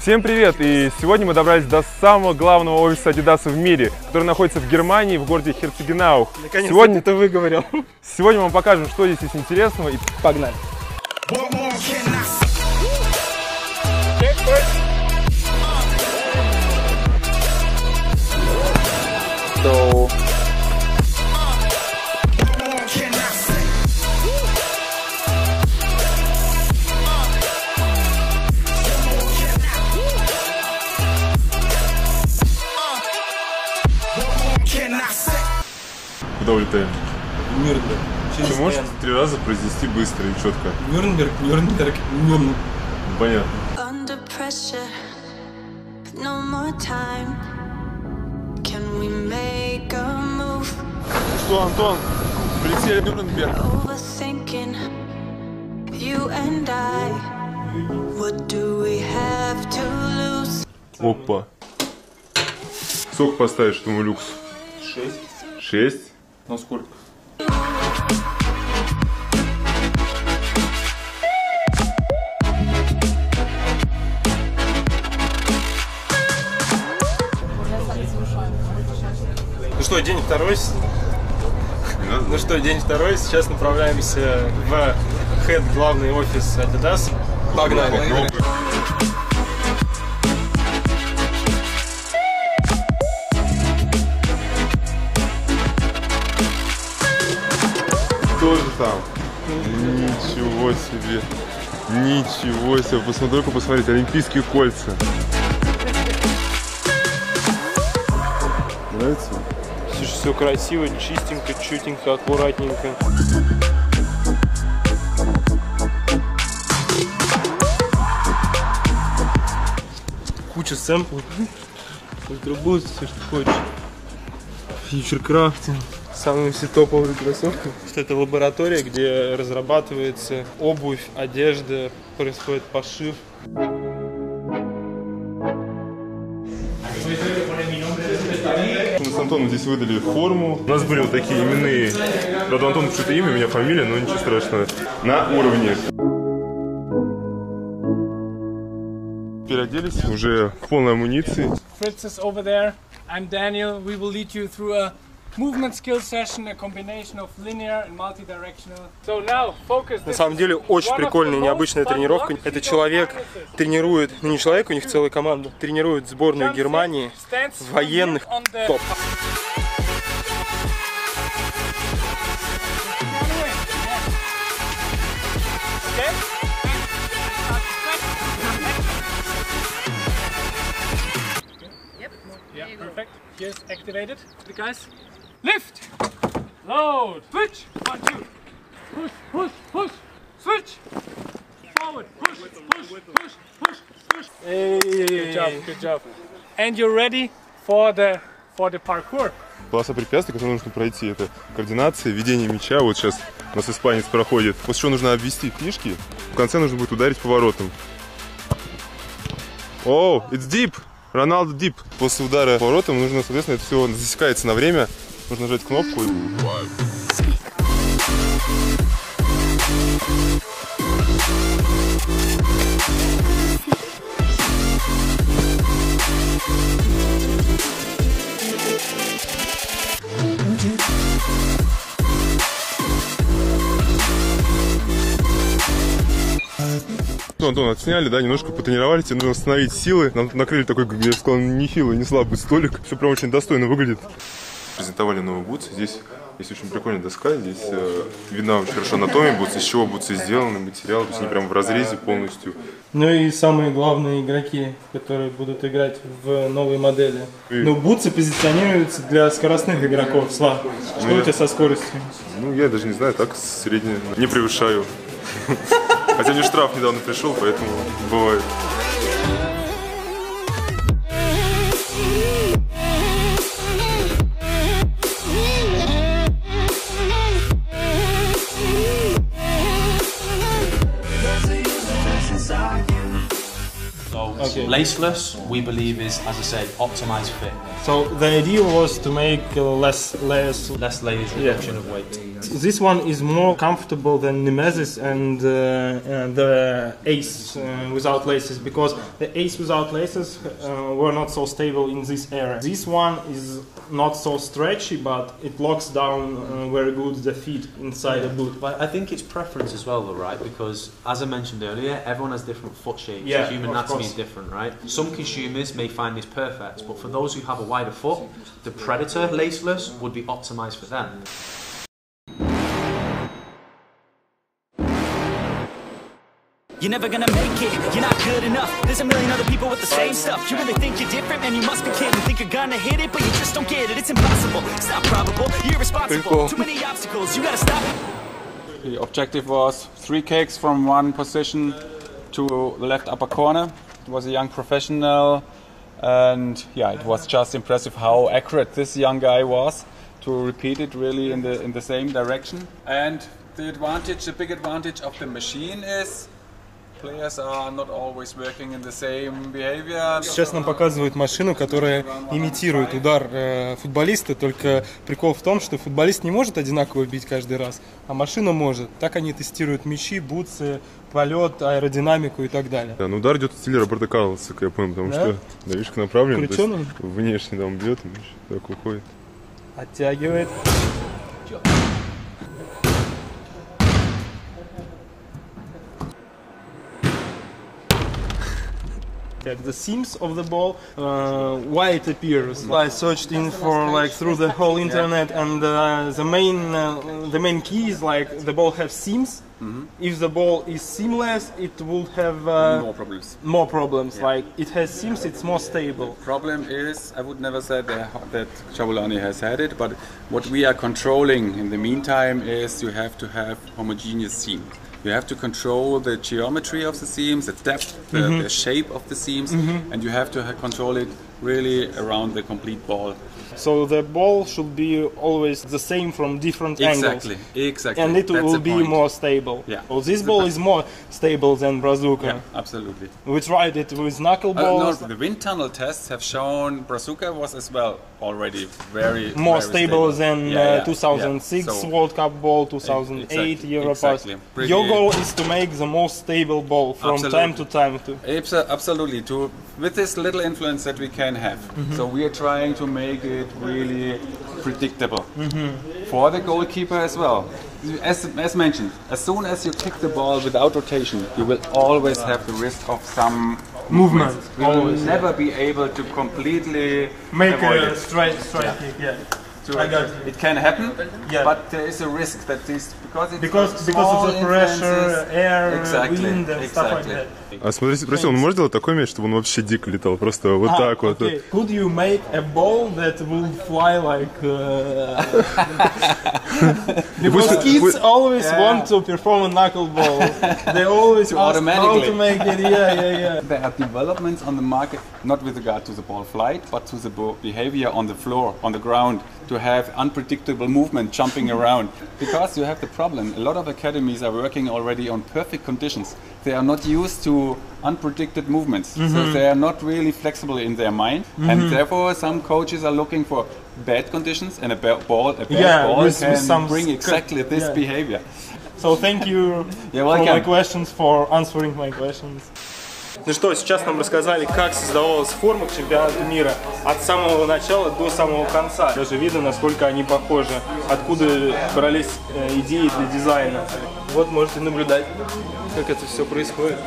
Всем привет! И сегодня мы добрались до самого главного офиса Adidas в мире, который находится в Германии, в городе Херцегенаух. Наконец-то ты выговорил. Сегодня мы вам покажем, что здесь есть интересного. И погнали! Куда улетаем? Нюрнберг. Ты можешь 3 раза произнести быстро и четко? Нюрнберг. Понятно. Ну что, Антон, прилетели в Нюрнберг. Опа. Сколько поставишь этому люксу? 6. 6? На сколько? Ну что, день второй. Ну что, день второй. Сейчас направляемся в главный офис Adidas. Погнали. Тоже там. Ничего себе. Ничего себе. Посмотри-ка, посмотрите, олимпийские кольца. Нравится? Слушай, все красиво, чистенько, чутенько, аккуратненько. Куча сэмплов. Ультрабуст, все что хочешь. Фьючеркрафтинг. Самые все топовые кроссовки. Это лаборатория, где разрабатывается обувь, одежда, происходит пошив. Мы с Антоном здесь выдали форму. У нас были вот такие именные. Правда, Антон что-то имя, у меня фамилия, но ничего страшного. На уровне. Переоделись уже в полной амуниции. Fritz is over there. I'm Daniel. We will lead you through a movement skill session, a combination of linear and multi-directional. So now focus. На самом деле очень прикольная, необычная тренировка. Это человек тренирует, ну не человек, у них целая команда, тренирует сборную Германии военных топ. Perfect. Here's activated. The guys, lift, load, switch. 1, 2. Push, push, push. Switch. Forward. Push, push, push, push, push. Hey. Good job, good job. And you're ready for the parkour. Полоса препятствий, которую нужно пройти, это координация, ведение мяча. Вот сейчас у нас испанец проходит. После чего нужно обвести фишки. В конце нужно будет ударить поворотом. О, it's deep. Роналдо дип. После удара поворотом нужно, соответственно, это все засекается на время. Нужно нажать кнопку. Антон, отсняли, да, немножко потренировались, тебе нужно восстановить силы. Нам накрыли такой, я бы сказал, не хилый, не слабый столик. Все прям очень достойно выглядит. Презентовали новый бутс. Здесь есть очень прикольная доска. Здесь видна очень хорошо анатомия бутса, из чего бутсы сделаны, материал. То есть они прям в разрезе полностью. Ну и самые главные игроки, которые будут играть в новой модели. Ну, бутсы позиционируются для скоростных игроков. Слав, что у тебя со скоростью? Ну, я даже не знаю, так средне. Не превышаю. Хотя мне штраф недавно пришел, поэтому бывает. Laceless, we believe, is, as I say, optimized fit. So the idea was to make less layers reduction of weight. This one is more comfortable than Nemesis and the Ace without laces, because the Ace without laces were not so stable in this area. This one is not so stretchy, but it locks down very good the feet inside the boot. But I think it's preference as well, though, right? Because as I mentioned earlier, everyone has different foot shapes. Yeah, human anatomy is different, right? Some consumers may find this perfect, but for those who have a wider foot, the Predator laceless would be optimized for them. You're never gonna make it, you're not good enough. There's a million other people with the same stuff. You really think you're different, man, you must be kidding. Think you're gonna hit it, but you just don't get it. It's impossible, it's not probable, you're irresponsible. Too many obstacles, you gotta stop. The objective was 3 kicks from one position to the left upper corner. It was a young professional, and yeah, it was just impressive how accurate this young guy was to repeat it really in the same direction. And the big advantage of the machine is players are not always working in the same behavior. Сейчас нам показывают машину, которая имитирует удар футболиста, только прикол в том, что футболист не может одинаково бить каждый раз, а машина может. Так они тестируют мячи, бутсы, полет, аэродинамику и так далее. Да, но удар идет в стиле Роберта Карлоса, как я понял, потому что да, видишь, как направлен, то есть внешне там бьет, и мяч так уходит. Оттягивает. The seams of the ball, why it appears. I searched in for like through the whole internet, and the main key is like the ball has seams. If the ball is seamless, it will have more problems. Like it has seams, it's more stable. Problem is, I would never say that Jabulani has had it, but what we are controlling in the meantime is you have to have homogeneous seam. You have to control the geometry of the seams, the depth, the shape of the seams, and you have to control it really around the complete ball. So the ball should be always the same from different angles. Exactly. And it will be more stable. Yeah. So this ball is more stable than Brazuca. Yeah, absolutely. We tried it with knuckleballs. No, the wind tunnel tests have shown Brazuca was as well already very stable than 2006 So, World Cup ball, 2008 Europass. Exactly. Your goal is to make the most stable ball from time to time. Absolutely. With this little influence that we can have. So we are trying to make it really predictable for the goalkeeper as well. As mentioned, as soon as you kick the ball without rotation, you will always have the risk of some movement. You will never be able to completely Make avoid a straight kick. Yeah. I got it. It can happen, Yeah. but there is a risk that this because of the pressure, air, wind, and stuff like that. А спроси, он может делать такой мяч, чтобы он вообще дико летал, просто вот так вот? Okay. Could you make a ball that will fly like? Because kids always want to perform a knuckleball. They always ask how to make it. Yeah. There are developments on the market, not with regard to the ball flight, but to the behavior on the floor, on the ground, to have unpredictable movement jumping around. Because you have the problem, a lot of academies are working already on perfect conditions. They are not used to unpredicted movements, so they are not really flexible in their mind, and therefore some coaches are looking for bad conditions, and a bad ball can bring exactly this behavior. So thank you for answering my questions. Ну что, сейчас нам рассказали, как создавалась форма к чемпионату мира от самого начала до самого конца. Даже видно, насколько они похожи, откуда брались идеи для дизайна. Вот можете наблюдать, как это все происходит.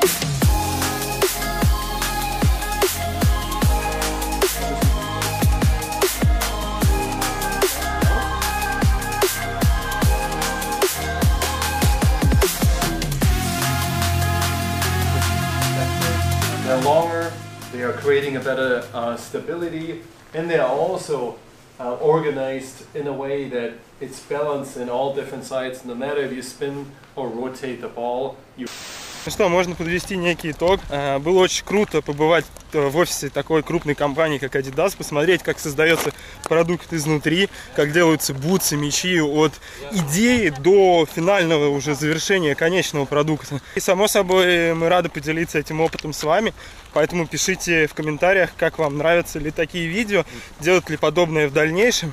They're longer, they are creating a better stability, and they are also organized in a way that it's balanced in all different sides. No matter if you spin or rotate the ball, you Ну что, можно подвести некий итог. Было очень круто побывать в офисе такой крупной компании, как Adidas, посмотреть, как создается продукт изнутри, как делаются бутсы, мячи от идеи до финального уже завершения конечного продукта. И, само собой, мы рады поделиться этим опытом с вами, поэтому пишите в комментариях, как вам нравятся ли такие видео, делать ли подобное в дальнейшем.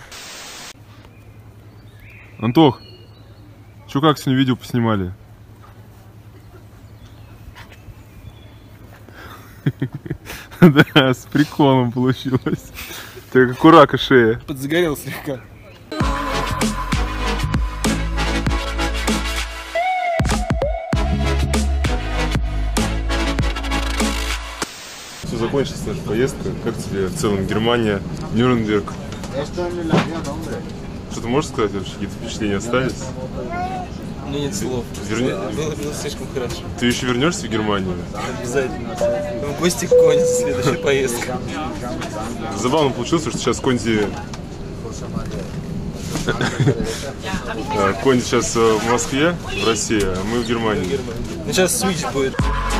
Антох, чё, как сегодня видео поснимали? Да, с приколом получилось. Ты как у рака шея. Подзагорел слегка. Все, закончилась наша поездка. Как тебе в целом Германия, Нюрнберг? Что ты можешь сказать вообще? Какие-то впечатления остались? У меня нет слов. Было слишком хорошо. Ты еще вернешься в Германию? Обязательно. В гости к Конзи, следующая поездка. Забавно получилось, что сейчас Конзи сейчас в Москве, в России, а мы в Германии. Ну сейчас свич будет.